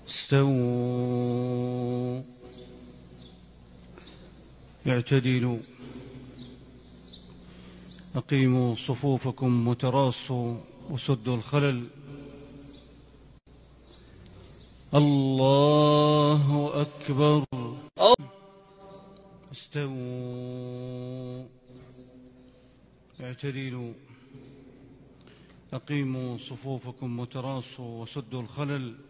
استووا اعتدلوا أقيموا صفوفكم وتراصوا وسدوا الخلل. الله أكبر. استووا اعتدلوا أقيموا صفوفكم وتراصوا وسدوا الخلل.